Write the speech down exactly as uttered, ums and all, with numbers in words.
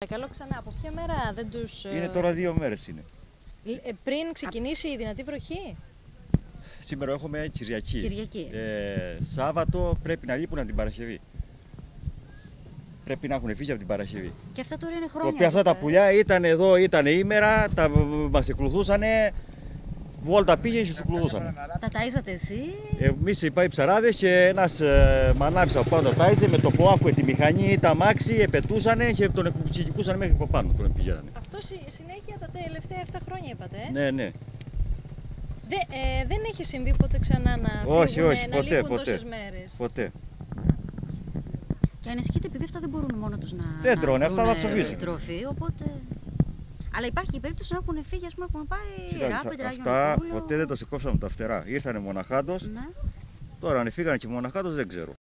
Καλό ξανά, από ποια μέρα δεν τους... Είναι τώρα δύο μέρες είναι. Ε, πριν ξεκινήσει η δυνατή βροχή. Σήμερα έχουμε Κυριακή. Κυριακή. Ε, Σάββατο πρέπει να λείπουν την Παρασκευή. Πρέπει να έχουν φύγει από την Παρασκευή. Και αυτά τώρα είναι χρόνια. Και αυτά τα πουλιά ήταν εδώ, ήταν ήμερα, τα, μας εκκλουθούσανε. Βόλτα πήγε και σου κλουδούσανε. Τα ταΐζατε εσύ. Εμείς οι πάει ψαράδες και ένας ε, μανάβης από πάνω τάιζε με το που άκουε τη μηχανή, τα μάξι, επετούσανε και τον εκκουτσικούσαν μέχρι από πάνω, τον πηγαίνανε. Αυτό συνέχεια τα τελευταία επτά χρόνια είπατε, ε? Ναι, ναι. Δε, ε, δεν έχει συμβεί ποτέ ξανά να φύγουν, Όχι, όχι, να ποτέ, λείπουν ποτέ. τόσες μέρες. Ποτέ. Και ανησυχείτε επειδή αυτά δεν μπορούν μόνο τους να, Δεν να τρώνε, αυτά βρουνε θα ψοφήσουν. τροφή, οπότε... Αλλά υπάρχει η περίπτωση να έχουν φύγει, ας πούμε, έχουν πάει Ράπεντρα, αυτά ποτέ δεν τα σηκώσαμε τα φτερά. Ήρθανε μοναχάντος, Ναι. τώρα αν φύγανε και μοναχάντος δεν ξέρω.